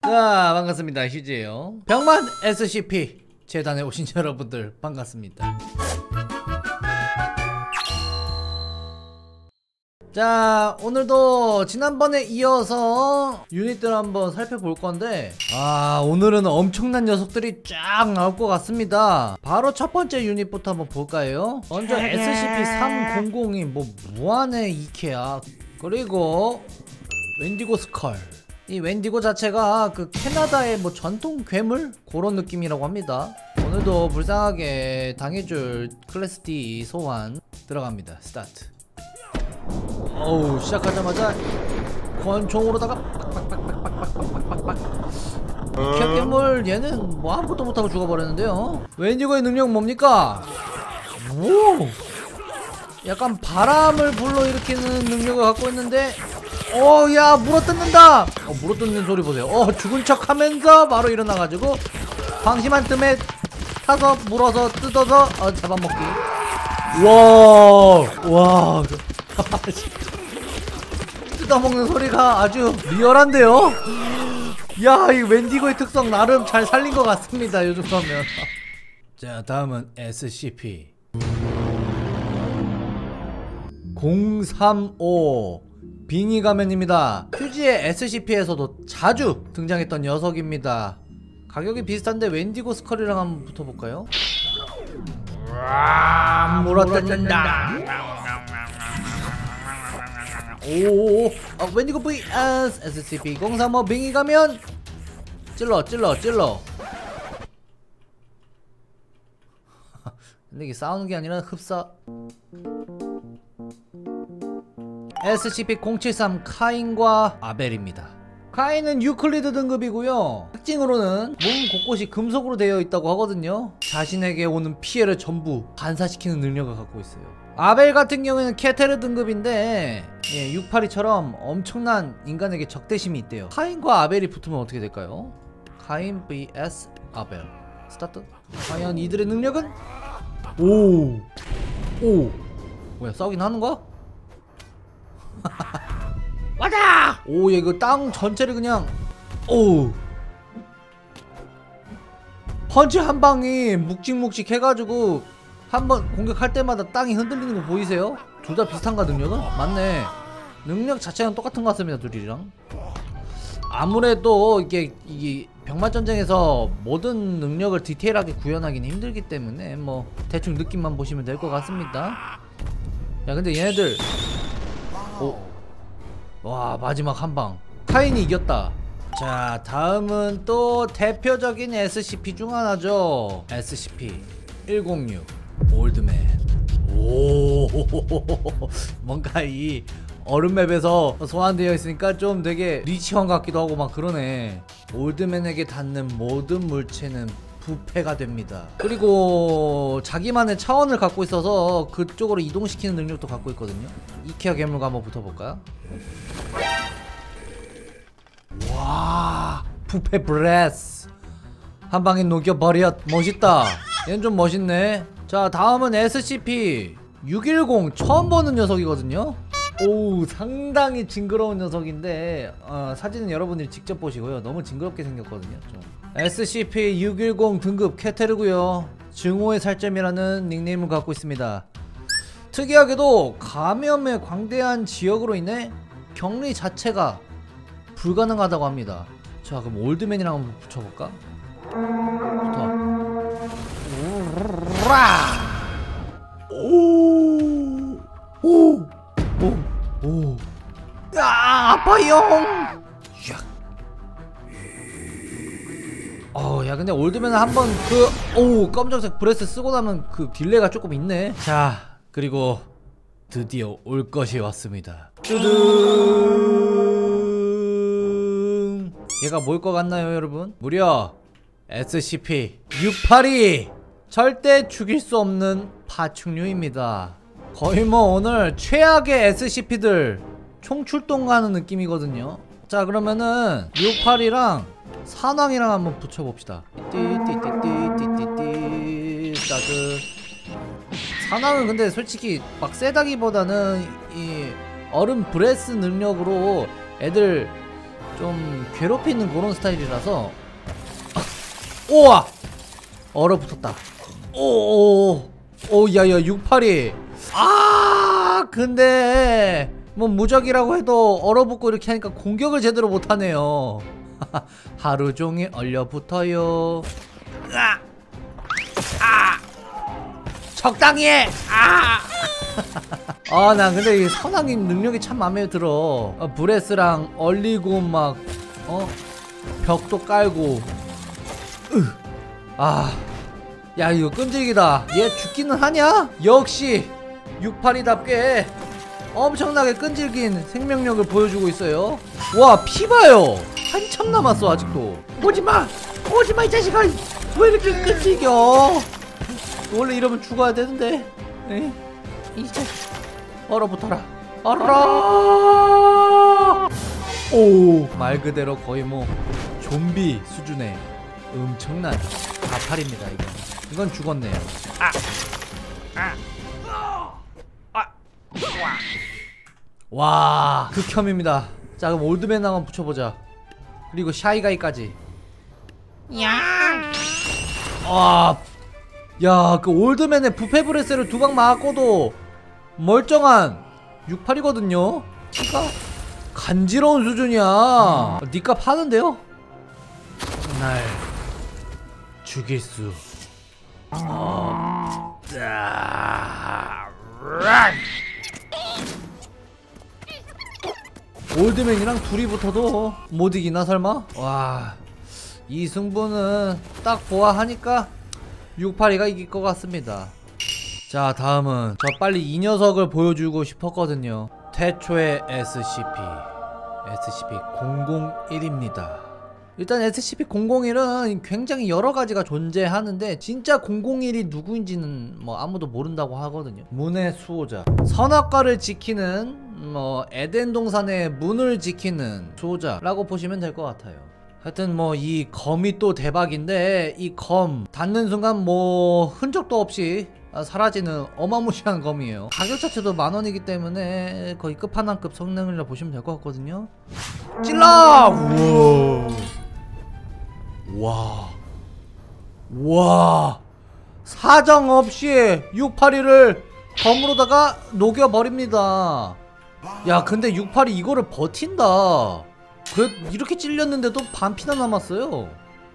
자, 반갑습니다. 휴지예요. 병만 SCP 재단에 오신 여러분들 반갑습니다. 자, 오늘도 지난번에 이어서 유닛들 한번 살펴볼 건데, 오늘은 엄청난 녀석들이 쫙 나올 것 같습니다. 바로 첫 번째 유닛부터 한번 볼까요? 먼저 SCP-300이 뭐 무한의 이케아, 그리고 웬디고 스컬. 이 웬디고 자체가 그 캐나다의 뭐 전통 괴물? 그런 느낌이라고 합니다. 오늘도 불쌍하게 당해줄 클래스 D 소환 들어갑니다. 스타트. 어우, 시작하자마자 권총으로다가 빡빡빡빡빡빡빡빡빡. 이케아 괴물 얘는 뭐 아무것도 못하고 죽어버렸는데요. 웬디고의 능력은 뭡니까? 오! 약간 바람을 불러일으키는 능력을 갖고 있는데, 야, 물어뜯는다! 물어뜯는 소리 보세요. 죽은 척 하면서 바로 일어나가지고 방심한 틈에 타서 물어서 뜯어서 잡아먹기. 와 뜯어먹는 소리가 아주 리얼한데요? 야, 이 웬디고의 특성 나름 잘 살린 것 같습니다, 요즘 거면. 자, 다음은 SCP 035 빙의 가면입니다. 휴지의 SCP에서도 자주 등장했던 녀석입니다. 가격이 비슷한데 웬디고 스컬이랑 한번 붙어볼까요? 물어뜯는다. 오, 웬디고 vs SCP-035 빙의 가면. 찔러. 근데 이게 싸우는 게 아니라 흡사. SCP-073 카인과 아벨입니다. 카인은 유클리드 등급이고요. 특징으로는 몸 곳곳이 금속으로 되어 있다고 하거든요. 자신에게 오는 피해를 전부 반사시키는 능력을 갖고 있어요. 아벨 같은 경우에는 케테르 등급인데, 682처럼 엄청난 인간에게 적대심이 있대요. 카인과 아벨이 붙으면 어떻게 될까요? 카인 vs 아벨. 스타트. 과연 이들의 능력은? 오 뭐야, 싸우긴 하는 거야? 와자! 오, 얘 이거 땅 전체를 그냥, 펀치 한 방이 묵직묵직 해가지고 한번 공격할 때마다 땅이 흔들리는 거 보이세요? 둘 다 비슷한가, 능력은? 맞네. 능력 자체는 똑같은 것 같습니다, 둘이랑. 아무래도 이게 병맛전쟁에서 모든 능력을 디테일하게 구현하기는 힘들기 때문에 뭐 대충 느낌만 보시면 될 것 같습니다. 야, 근데 얘네들, 와, 마지막 한방 카인이 이겼다. 자, 다음은 또 대표적인 SCP 중 하나죠. SCP-106 올드맨. 뭔가 이 얼음맵에서 소환되어 있으니까 좀 되게 리치왕 같기도 하고 막 그러네. 올드맨에게 닿는 모든 물체는 부패가 됩니다. 그리고 자기만의 차원을 갖고 있어서 그쪽으로 이동시키는 능력도 갖고 있거든요. 이케아 괴물과 한번 붙어볼까요? 와, 부패 브레스 한방에 녹여버렸. 멋있다. 얘는 좀 멋있네. 자, 다음은 SCP-610 처음 보는 녀석이거든요. 오, 상당히 징그러운 녀석인데 사진은 여러분들이 직접 보시고요. 너무 징그럽게 생겼거든요, 좀. SCP-610 등급 케테르고요. 증오의 살점이라는 닉네임을 갖고 있습니다. 특이하게도 감염의 광대한 지역으로 인해 격리 자체가 불가능하다고 합니다. 자, 그럼 올드맨이랑 한번 붙여볼까? 오. 아파요. 야, 근데 올드맨은 한번 검정색 브레스 쓰고 나면 그 딜레이가 조금 있네. 자, 그리고 드디어 올 것이 왔습니다. 뚜둥. 얘가 뭘 것 같나요, 여러분? 무려 SCP-682. 절대 죽일 수 없는 파충류입니다. 거의 뭐 오늘 최악의 SCP들 총출동하는 느낌이거든요. 자, 그러면은 682랑 산왕이랑 한번 붙여봅시다. 띠띠띠띠띠띠띠 스타트. 산왕은 근데 솔직히 막 세다기보다는 이 얼음 브레스 능력으로 애들 좀 괴롭히는 그런 스타일이라서. 우와! 얼어붙었다. 오오오. 오, 야야, 682. 아, 근데 뭐 무적이라고 해도 얼어붙고 이렇게 하니까 공격을 제대로 못하네요. 하루 종일 얼려붙어요. 아! 아! 적당히 해! 아! 아, 난 근데 이 선왕님 능력이 참 마음에 들어. 브레스랑 얼리고 막 벽도 깔고. 아, 야, 이거 끈질기다. 얘 죽기는 하냐? 역시 682답게 엄청나게 끈질긴 생명력을 보여주고 있어요. 와, 피 봐요. 한참 남았어 아직도. 오지마! 오지마 이 자식아! 왜 이렇게 끈질겨? 원래 이러면 죽어야 되는데. 에? 이 자식 얼어붙어라. 얼어라. 오, 말 그대로 거의 뭐 좀비 수준의 엄청난 가팔입니다. 이건 죽었네요. 와, 극혐입니다. 자, 그럼 올드맨 한번 붙여보자. 그리고 샤이가이까지. 아, 야, 그 올드맨의 부패 브레스를 두 방 맞고도 멀쩡한 68이거든요. 피가 간지러운 수준이야. 니값 하는데요? 날 죽일 수 올드맨이랑 둘이 붙어도 못 이기나 설마? 와, 이 승부는 딱 보아하니까 682가 이길 것 같습니다. 자, 다음은 저 빨리 이 녀석을 보여주고 싶었거든요. 태초의 SCP-001입니다. 일단 SCP-001은 굉장히 여러가지가 존재하는데 진짜 001이 누구인지는 뭐 아무도 모른다고 하거든요. 문의 수호자, 선악과를 지키는 에덴 동산의 문을 지키는 수호자라고 보시면 될 것 같아요. 하여튼 뭐 이 검이 또 대박인데, 이 검 닿는 순간 뭐 흔적도 없이 사라지는 어마무시한 검이에요. 가격 자체도 10,000원이기 때문에 거의 끝판왕급 성능이라 보시면 될 것 같거든요. 찔러! 우와. 와, 사정없이 682를 검으로다가 녹여버립니다. 야, 근데 682 이거를 버틴다. 그래, 이렇게 찔렸는데도 반피나 남았어요.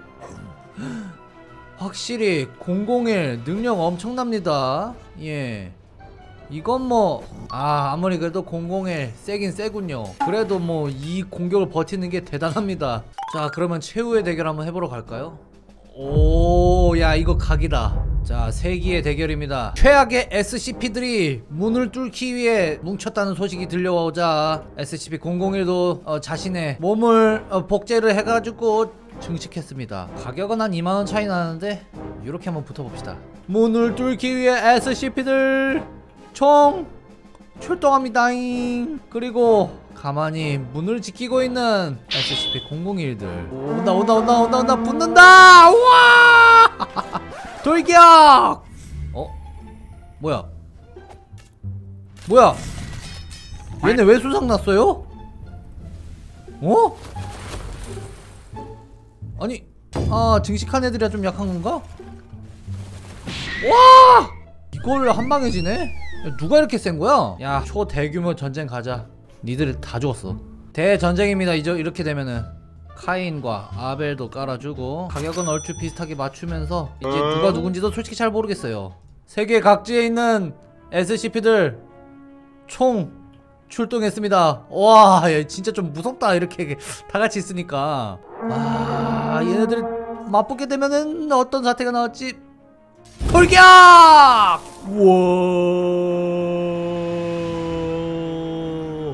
확실히 001 능력 엄청납니다. 예, 이건 뭐 아무리 그래도 001 세긴 세군요. 그래도 뭐 이 공격을 버티는 게 대단합니다. 자, 그러면 최후의 대결 한번 해보러 갈까요? 오, 야, 이거 각이다. 자, 세기의 대결입니다. 최악의 SCP들이 문을 뚫기 위해 뭉쳤다는 소식이 들려오자 SCP-001도 자신의 몸을 복제를 해가지고 증식했습니다. 가격은 한 20,000원 차이 나는데 이렇게 한번 붙어봅시다. 문을 뚫기 위해 SCP들 총 출동합니다잉. 그리고 가만히 문을 지키고 있는 SCP-001들 온다 붙는다. 우와. 돌격. 뭐야 얘네 왜 수상났어요? 아니, 증식한 애들이라 좀 약한 건가? 와! 이걸 한 방에 지네? 누가 이렇게 센 거야? 야, 초대규모 전쟁 가자. 니들 다 죽었어. 대전쟁입니다. 이렇게 되면은 카인과 아벨도 깔아주고 가격은 얼추 비슷하게 맞추면서 이제 누가 누군지도 솔직히 잘 모르겠어요. 세계 각지에 있는 SCP들 총 출동했습니다. 와, 야, 진짜 좀 무섭다. 이렇게 다 같이 있으니까. 얘네들 맞붙게 되면은 어떤 사태가 나올지. 돌격! 우와,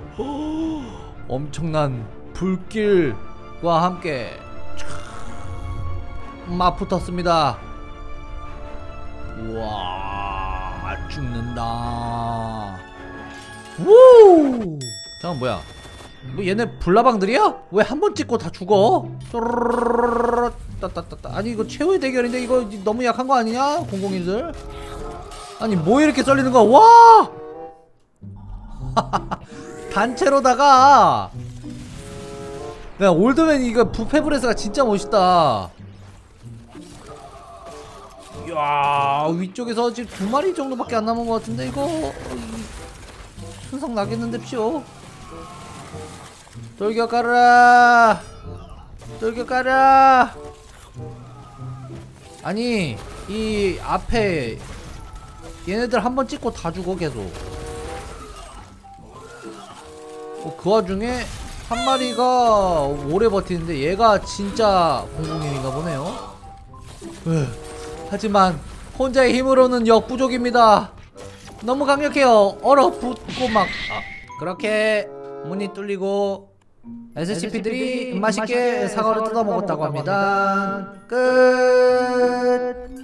엄청난 불길과 함께 맞붙었습니다. 우와, 죽는다. 우! 잠깐, 뭐야? 뭐 얘네 불나방들이야? 왜 한 번 찍고 다 죽어? 아니, 이거 최후의 대결인데 이거 너무 약한 거 아니냐? 001들? 아니, 뭐 이렇게 썰리는 거야? 와! 단체로다가 야 올드맨 이거 부페브레스가 진짜 멋있다. 이야 위쪽에서 지금 2마리 정도밖에 안 남은 것 같은데 이거 순삭 나겠는데 피오. 돌격가라 돌격가라. 아니 이 앞에 얘네들 한번 찍고 다 죽어 계속. 그 와중에 한 마리가 오래 버티는데 얘가 진짜 공공님인가 보네요. 하지만 혼자의 힘으로는 역부족입니다. 너무 강력해요. 얼어붙고 막 그렇게 문이 뚫리고 SCP들이 맛있게 사과를 뜯어먹었다고 합니다. 끝.